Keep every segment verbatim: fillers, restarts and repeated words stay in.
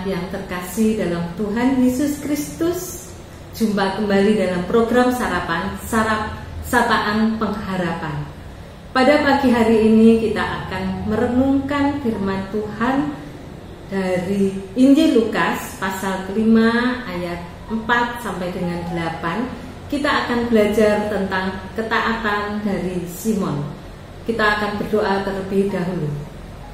yang terkasih dalam Tuhan Yesus Kristus, jumpa kembali dalam program sarapan sarap sapaan pengharapan. Pada pagi hari ini kita akan merenungkan firman Tuhan dari Injil Lukas pasal kelima ayat empat sampai dengan delapan. Kita akan belajar tentang ketaatan dari Simon. Kita akan berdoa terlebih dahulu.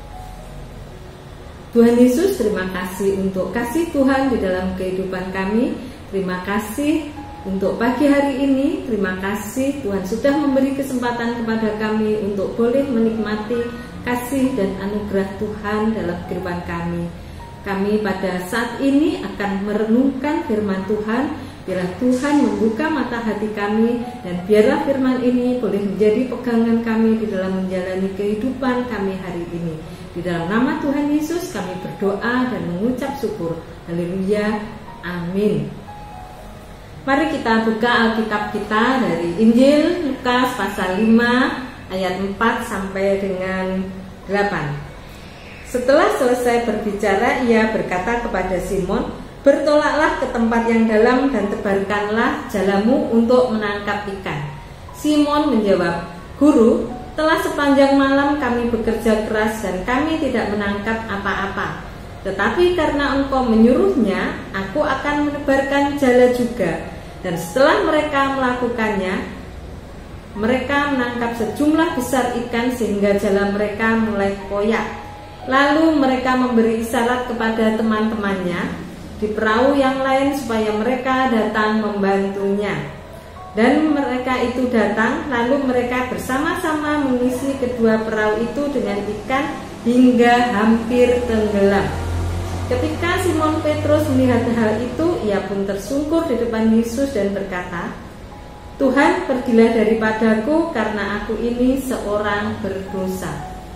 Tuhan Yesus, terima kasih untuk kasih Tuhan di dalam kehidupan kami. Terima kasih untuk pagi hari ini. Terima kasih Tuhan sudah memberi kesempatan kepada kami untuk boleh menikmati kasih dan anugerah Tuhan dalam kehidupan kami. Kami pada saat ini akan merenungkan firman Tuhan. Biarlah Tuhan membuka mata hati kami, dan biarlah firman ini boleh menjadi pegangan kami di dalam menjalani kehidupan kami hari ini. Di dalam nama Tuhan Yesus kami berdoa dan mengucap syukur. Haleluya, amin. Mari kita buka Alkitab kita dari Injil Lukas pasal lima ayat empat sampai dengan delapan. Setelah selesai berbicara, ia berkata kepada Simon, "Bertolaklah ke tempat yang dalam dan tebarkanlah jalamu untuk menangkap ikan." Simon menjawab, "Guru, telah sepanjang malam kami bekerja keras dan kami tidak menangkap apa-apa. Tetapi karena engkau menyuruhnya, aku akan menebarkan jala juga." Dan setelah mereka melakukannya, mereka menangkap sejumlah besar ikan sehingga jala mereka mulai koyak. Lalu mereka memberi isyarat kepada teman-temannya di perahu yang lain supaya mereka datang membantunya. Dan mereka itu datang, lalu mereka bersama-sama mengisi kedua perahu itu dengan ikan hingga hampir tenggelam. Ketika Simon Petrus melihat hal itu, ia pun tersungkur di depan Yesus dan berkata, "Tuhan, pergilah daripadaku karena aku ini seorang berdosa."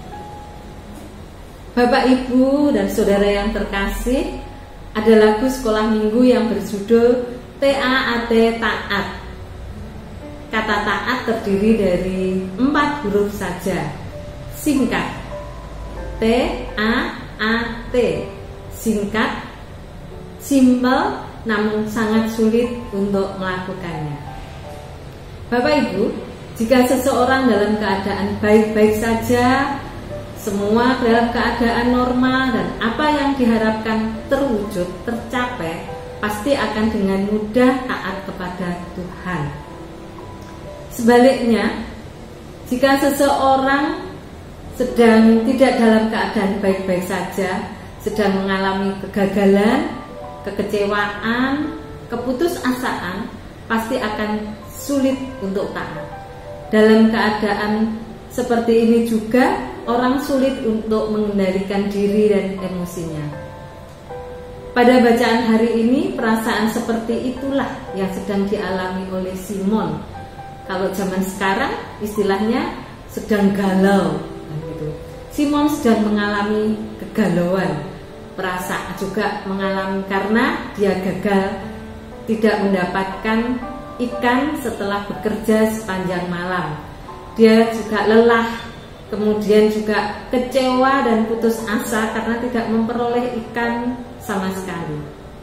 Bapak, Ibu, dan saudara yang terkasih, ada lagu sekolah minggu yang berjudul T A A T, taat. Kata taat terdiri dari empat huruf saja, singkat. T A A T, singkat, simpel, namun sangat sulit untuk melakukannya. Bapak Ibu, jika seseorang dalam keadaan baik-baik saja, semua dalam keadaan normal, dan apa yang diharapkan terwujud, tercapai, pasti akan dengan mudah taat kepada Tuhan. Sebaliknya, jika seseorang sedang tidak dalam keadaan baik-baik saja, sedang mengalami kegagalan, kekecewaan, keputusasaan, pasti akan sulit untuk taat. Dalam keadaan seperti ini juga, orang sulit untuk mengendalikan diri dan emosinya. Pada bacaan hari ini, perasaan seperti itulah yang sedang dialami oleh Simon. Kalau zaman sekarang, istilahnya sedang galau. Gitu. Simon sedang mengalami kegalauan. Perasaan juga mengalami karena dia gagal tidak mendapatkan ikan setelah bekerja sepanjang malam. Dia juga lelah, kemudian juga kecewa dan putus asa karena tidak memperoleh ikan sama sekali.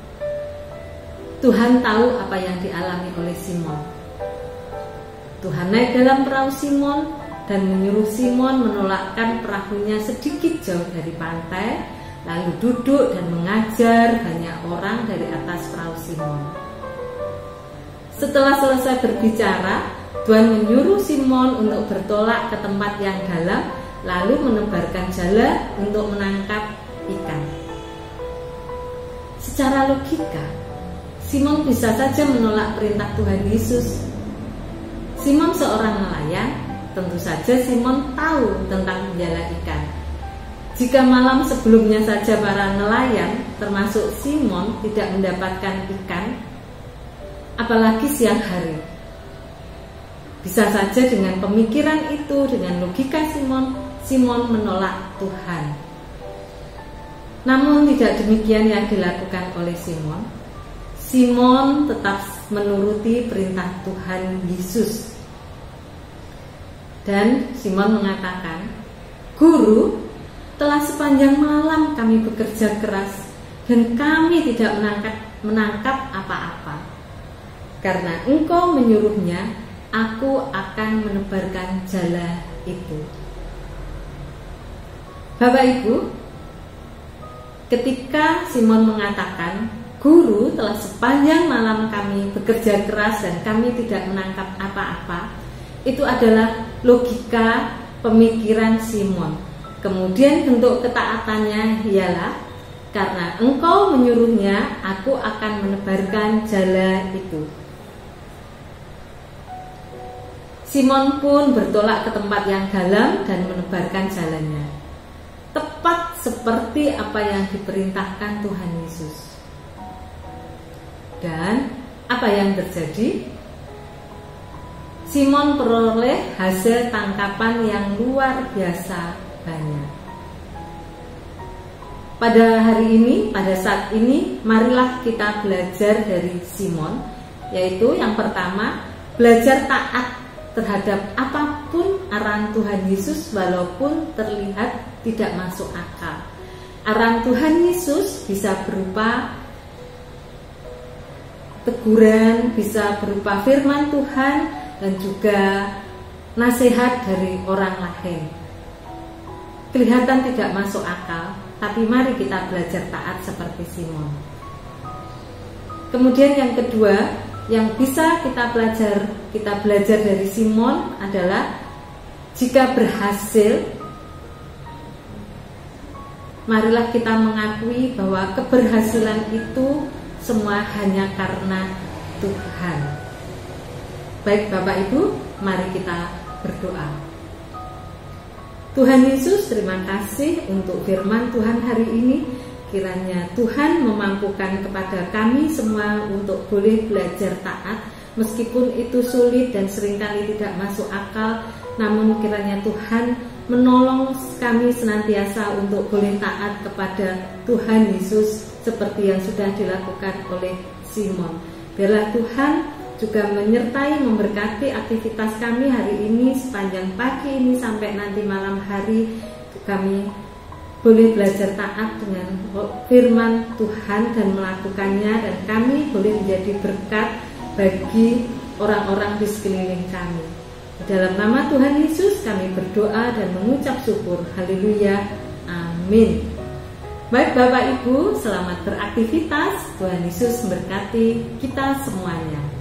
Tuhan tahu apa yang dialami oleh Simon. Tuhan naik dalam perahu Simon dan menyuruh Simon menolakkan perahunya sedikit jauh dari pantai, lalu duduk dan mengajar banyak orang dari atas perahu Simon. Setelah selesai berbicara, Tuhan menyuruh Simon untuk bertolak ke tempat yang dalam, lalu menebarkan jala untuk menangkap ikan. Secara logika, Simon bisa saja menolak perintah Tuhan Yesus. Simon seorang nelayan, tentu saja Simon tahu tentang menjala ikan. Jika malam sebelumnya saja para nelayan, termasuk Simon, tidak mendapatkan ikan, apalagi siang hari. Bisa saja dengan pemikiran itu, dengan logika Simon, Simon menolak Tuhan. Namun tidak demikian yang dilakukan oleh Simon. Simon tetap menuruti perintah Tuhan Yesus. Dan Simon mengatakan, "Guru, telah sepanjang malam kami bekerja keras dan kami tidak menangkap menangkap apa-apa. Karena Engkau menyuruhnya, aku akan menebarkan jala itu. Bapak Ibu, ketika Simon mengatakan, Guru, telah sepanjang malam kami bekerja keras dan kami tidak menangkap apa-apa, itu adalah logika pemikiran Simon. Kemudian bentuk ketaatannya ialah, karena Engkau menyuruhnya, aku akan menebarkan jala itu. Simon pun bertolak ke tempat yang dalam dan menebarkan jalannya, tepat seperti apa yang diperintahkan Tuhan Yesus. Dan apa yang terjadi? Simon peroleh hasil tangkapan yang luar biasa banyak. Pada hari ini, pada saat ini, marilah kita belajar dari Simon, yaitu yang pertama, belajar taat terhadap apapun arahan Tuhan Yesus walaupun terlihat tidak masuk akal. Arahan Tuhan Yesus bisa berupa teguran, bisa berupa firman Tuhan, dan juga nasihat dari orang lain. Kelihatan tidak masuk akal, tapi mari kita belajar taat seperti Simon. Kemudian yang kedua, yang bisa kita belajar kita belajar dari Simon adalah jika berhasil, marilah kita mengakui bahwa keberhasilan itu semua hanya karena Tuhan. Baik Bapak Ibu, mari kita berdoa. Tuhan Yesus, terima kasih untuk firman Tuhan hari ini. Kiranya Tuhan memampukan kepada kami semua untuk boleh belajar taat, meskipun itu sulit dan seringkali tidak masuk akal. Namun kiranya Tuhan menolong kami senantiasa untuk boleh taat kepada Tuhan Yesus seperti yang sudah dilakukan oleh Simon. Biarlah Tuhan juga menyertai, memberkati aktivitas kami hari ini, sepanjang pagi ini sampai nanti malam hari. Kami boleh belajar taat dengan firman Tuhan dan melakukannya, dan kami boleh menjadi berkat bagi orang-orang di sekeliling kami. Dalam nama Tuhan Yesus kami berdoa dan mengucap syukur. Haleluya. Amin. Baik Bapak Ibu, selamat beraktivitas. Tuhan Yesus memberkati kita semuanya.